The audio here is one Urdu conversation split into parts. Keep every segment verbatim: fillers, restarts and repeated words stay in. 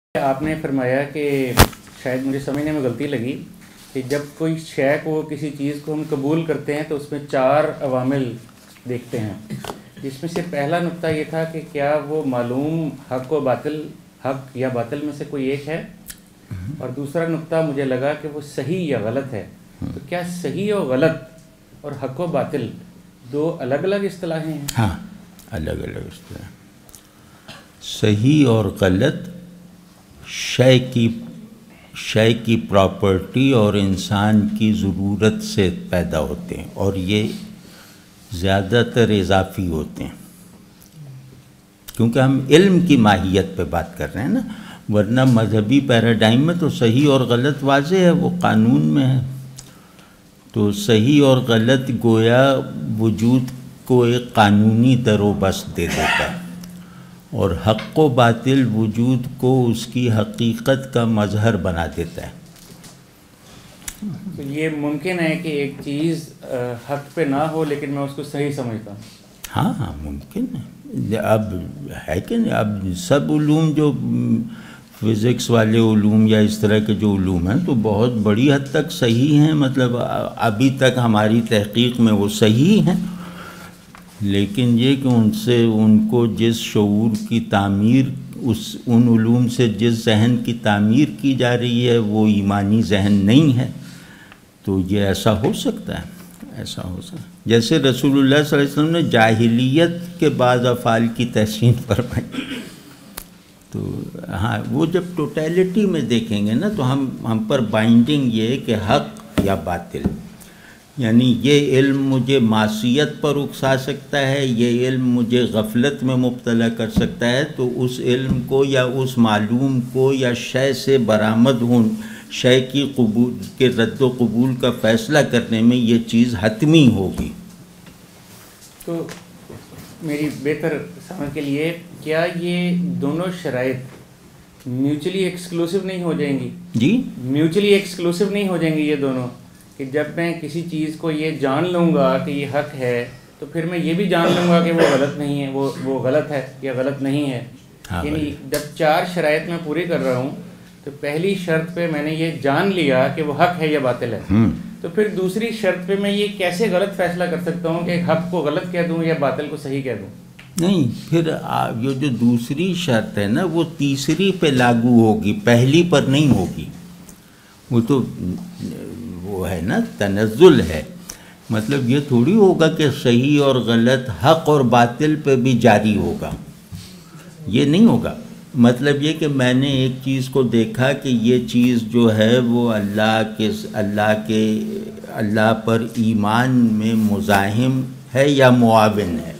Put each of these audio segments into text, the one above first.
آپ نے فرمایا کہ شاید مجھے سمجھنے میں غلطی لگی کہ جب کوئی شے کو کسی چیز کو ہم قبول کرتے ہیں تو اس میں چار عوامل دیکھتے ہیں، جس میں سے پہلا نقطہ یہ تھا کہ کیا وہ معلوم حق و باطل حق یا باطل میں سے کوئی ایک ہے، اور دوسرا نقطہ مجھے لگا کہ وہ صحیح یا غلط ہے۔ تو کیا صحیح و غلط اور حق و باطل دو الگ الگ اصطلاحیں ہیں؟ ہاں، الگ الگ اصطلاح۔ صحیح اور غلط شے کی شے کی پراپرٹی اور انسان کی ضرورت سے پیدا ہوتے ہیں، اور یہ زیادہ تر اضافی ہوتے ہیں، کیونکہ ہم علم کی ماہیت پہ بات کر رہے ہیں نا، ورنہ مذہبی پیراڈائم میں تو صحیح اور غلط واضح ہے، وہ قانون میں ہے۔ تو صحیح اور غلط گویا وجود کو ایک قانونی در و بست دے دیتا ہے، اور حق و باطل وجود کو اس کی حقیقت کا مظہر بنا دیتا ہے۔ تو یہ ممکن ہے کہ ایک چیز حق پہ نہ ہو لیکن میں اس کو صحیح سمجھتا ہوں؟ ہاں ہاں ممکن ہے۔ اب ہے کہ نہیں، اب سب علوم جو فزکس والے علوم یا اس طرح کے جو علوم ہیں تو بہت بڑی حد تک صحیح ہیں، مطلب ابھی تک ہماری تحقیق میں وہ صحیح ہیں، لیکن یہ کہ ان سے ان کو جس شعور کی تعمیر اس ان علوم سے جس ذہن کی تعمیر کی جا رہی ہے وہ ایمانی ذہن نہیں ہے، تو یہ ایسا ہو سکتا ہے، ایسا ہو سکتا ہے۔ جیسے رسول اللہ صلی اللہ علیہ وسلم نے جاہلیت کے بعض افعال کی تحسین فرمائی، تو ہاں وہ جب ٹوٹیلٹی میں دیکھیں گے نا تو ہم ہم پر بائنڈنگ یہ کہ حق یا باطل، یعنی یہ علم مجھے معصیت پر اکسا سکتا ہے، یہ علم مجھے غفلت میں مبتلا کر سکتا ہے، تو اس علم کو یا اس معلوم کو یا شے سے برآمد ہوں شے کی قبول کے رد و قبول کا فیصلہ کرنے میں یہ چیز حتمی ہوگی۔ تو میری بہتر سمجھ کے لیے کیا یہ دونوں شرائط میوچلی ایکسکلوسیو نہیں ہو جائیں گی؟ جی، میوچلی ایکسکلوسیو نہیں ہو جائیں گی یہ دونوں، کہ جب میں کسی چیز کو یہ جان لوں گا کہ یہ حق ہے تو پھر میں یہ بھی جان لوں گا کہ وہ غلط نہیں ہے، وہ وہ غلط ہے یا غلط نہیں ہے؟ یعنی جب چار شرائط میں پوری کر رہا ہوں تو پہلی شرط پہ میں نے یہ جان لیا کہ وہ حق ہے یا باطل ہے، تو پھر دوسری شرط پہ میں یہ کیسے غلط فیصلہ کر سکتا ہوں کہ حق کو غلط کہہ دوں یا باطل کو صحیح کہہ دوں؟ نہیں، پھر یہ جو دوسری شرط ہے نا وہ تیسری پہ لاگو ہوگی، پہلی پر نہیں ہوگی۔ وہ تو وہ ہے نا تنزل ہے، مطلب یہ تھوڑی ہوگا کہ صحیح اور غلط حق اور باطل پہ بھی جاری ہوگا، یہ نہیں ہوگا۔ مطلب یہ کہ میں نے ایک چیز کو دیکھا کہ یہ چیز جو ہے وہ اللہ کے اللہ کے اللہ پر ایمان میں مزاحم ہے یا معاون ہے،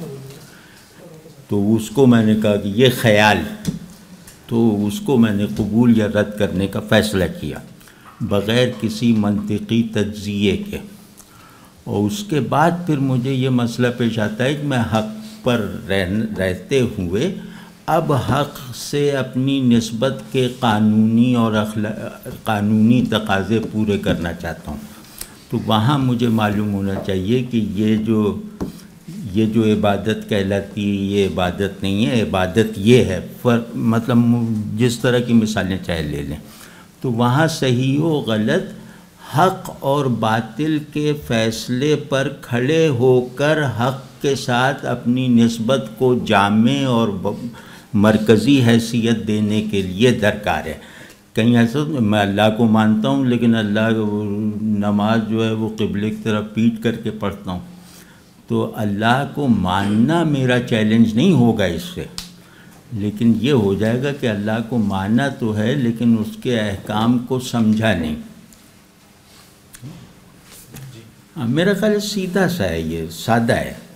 تو اس کو میں نے کہا کہ یہ خیال، تو اس کو میں نے قبول یا رد کرنے کا فیصلہ کیا بغیر کسی منطقی تجزیے کے، اور اس کے بعد پھر مجھے یہ مسئلہ پیش آتا ہے کہ میں حق پر رہتے ہوئے اب حق سے اپنی نسبت کے قانونی اور قانونی تقاضے پورے کرنا چاہتا ہوں، تو وہاں مجھے معلوم ہونا چاہیے کہ یہ جو یہ جو عبادت کہلاتی ہے یہ عبادت نہیں ہے، عبادت یہ ہے، مطلب جس طرح کی مثالیں چاہے لے لیں، تو وہاں صحیح و غلط حق اور باطل کے فیصلے پر کھڑے ہو کر حق کے ساتھ اپنی نسبت کو جامع اور مرکزی حیثیت دینے کے لیے درکار ہے۔ کہیں ایسا میں اللہ کو مانتا ہوں لیکن اللہ نماز جو ہے وہ قبلے کی طرف پیٹ کر کے پڑھتا ہوں، تو اللہ کو ماننا میرا چیلنج نہیں ہوگا اس سے، لیکن یہ ہو جائے گا کہ اللہ کو مانا تو ہے لیکن اس کے احکام کو سمجھا نہیں۔ میرا خیال سیدھا سا ہے، یہ سادہ ہے۔